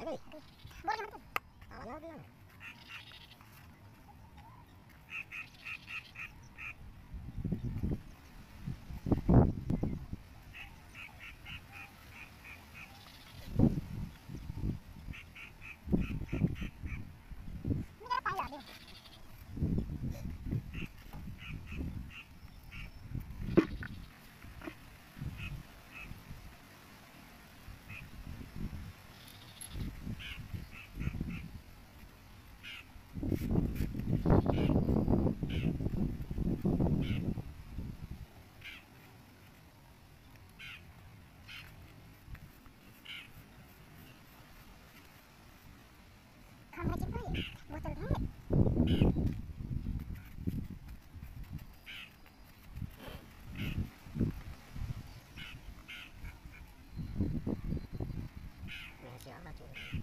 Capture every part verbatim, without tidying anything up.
गई बोल मत आवाज आ गया मेरा पानी आ गया खाना चिपकाए बोतल ढूंढे ऐसे आना चाहिए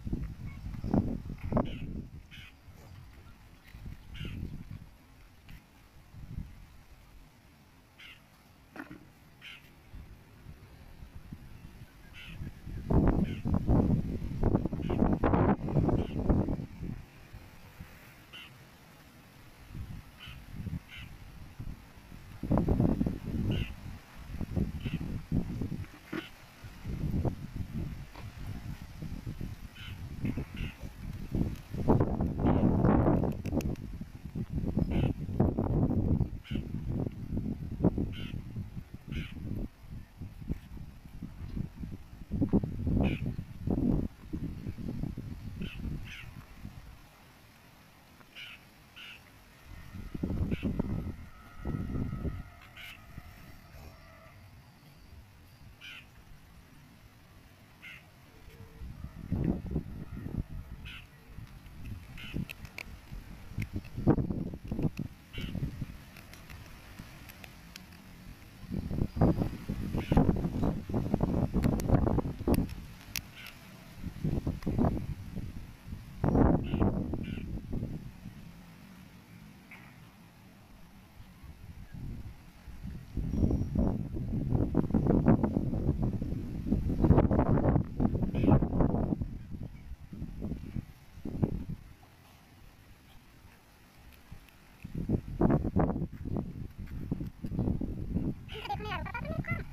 देखने यार बता तो मेरे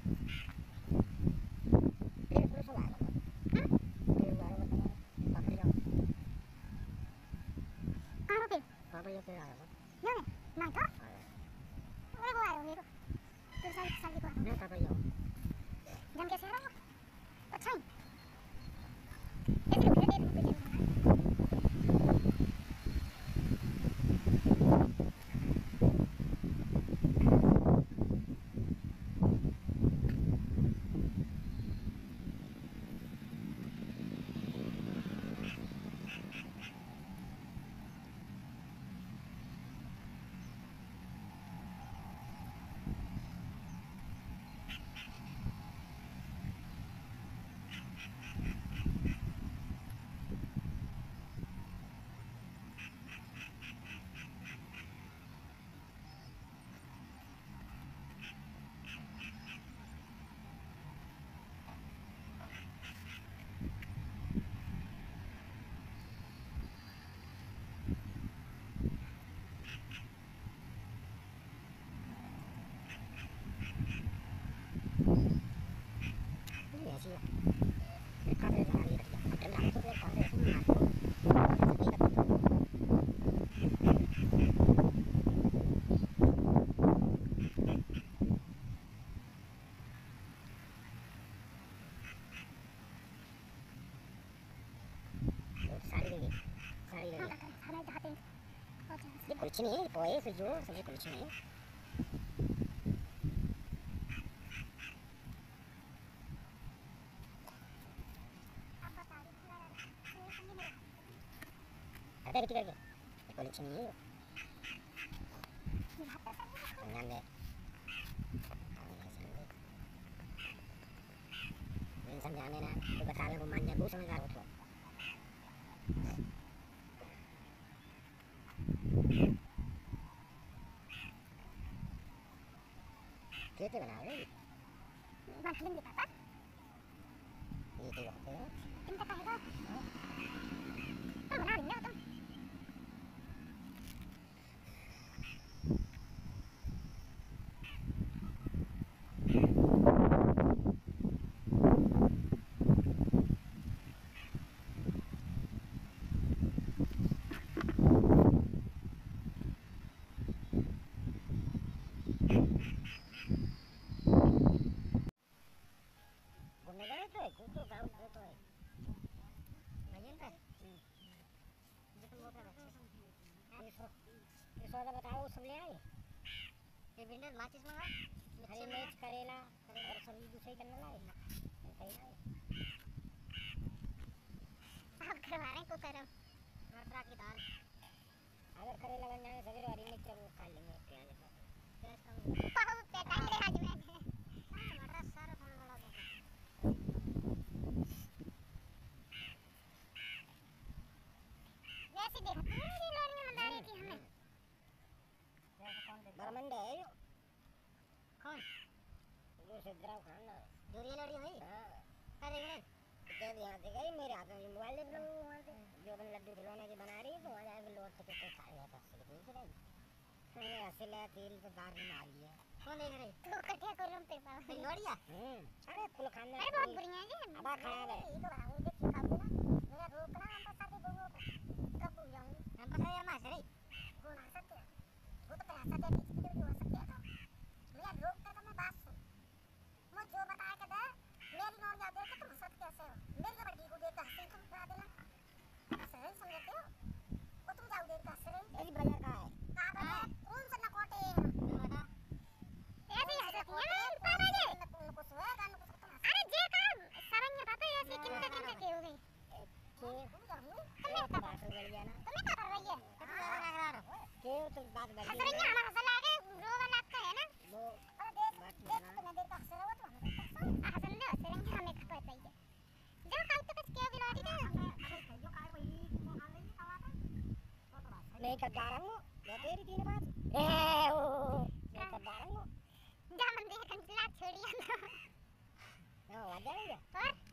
को फिर पुलिस वाला आएगा फिर वो आएगा बताओ पकड़ जाओ कहाँ हो फिर कहाँ पे ये आया वो नहीं नहीं तो अरे वो आया मेरे फिर साल साल को नहीं कहाँ पे जाओ जम कैसे रहा अच्छा ही ऐसे फिर देख ये कुछ नहीं है पोए से जो सभी कुछ नहीं है अरे क्या करके कुछ नहीं है ध्यान दे समझाने ना तो बताने को मान जा वो समझदार हो तो कैसे बना रहे बात नहीं पापा ये तो होते हैं इनका कहेगा ये सौदा बताओ सब ले आए। ये बिंडल माचिस मंगा हरी मिर्च करेला और सब्जी दूसरी करने लाए सही लाए। आप करवा रहे को करम मटर की दाल अगर करेला बन जाए सवेरे हरी मिर्च वो खा लेंगे प्याज का प्याज का बहुत पेटा ले आज मैं मटर सारा खाने वाला दो वैसे देख पूरी लोरी में मंदारी थी हमें बरमंडे है यो कौन जो सिद्धराव खान ना जो ये लड़ी हुई हां अरे गए क्या ध्यान दे गई मेरे हाथ में मोबाइल ले लो वहां से जो अपन लड्डू खिलौने की बना रही है तो वहां जाके लोट से तो खा लिया था से पूछ रही मैंने असले तेल तो दार में आ गई है कौन देख रही तू कटिया कोलम पे पाओ लोड़िया हम्म अरे कुल खाने अरे बहुत बुरी है ये अब खराब है ये तो बनाऊं देख के खाऊंगा ना मेरा रोकना हम पास आके बोलो कब भूल जाऊंगी हम पास यार मार रही कौन आ सकते हैं वो तो पैसा दे बीच में जो हो सकते हैं तो मेरा रोक का तो मैं बात सुन मुझे जो बताया कि दे मेरी नौन याद है कि तुम हंसत कैसे हो मेरी बड़ी को देख के हंसे तुम बता देना सही समझते हो वो तुम जाओ देख के हंस रही तेरी बाजार का है कहां है कौन सा नकोटे बता ऐसे हंसत है पापा जी तुम को सोया गान को तुम अरे जे काम सरंग पापा ऐसे किंता किंता के हो गई के तो बात बढ़ गया ना तुम्हें क्या कर रही है के तो बात बढ़ हंस रही है हमारा हंस लागे रोवा लगता है ना वो अरे देख देख तुम्हें देख हंस रहा हो तो हंस रही हंस रही हमें खबर पई है जो कल तक के गिलौटी ना अरे जो काय वही वो हाल नहीं आवा था नहीं कर जा रहा हूं मैं तेरी तीन बात ए ओ मैं कर जा रहा हूं जा मन देख कंचला छोड़िया ना हां आ जाएंगे और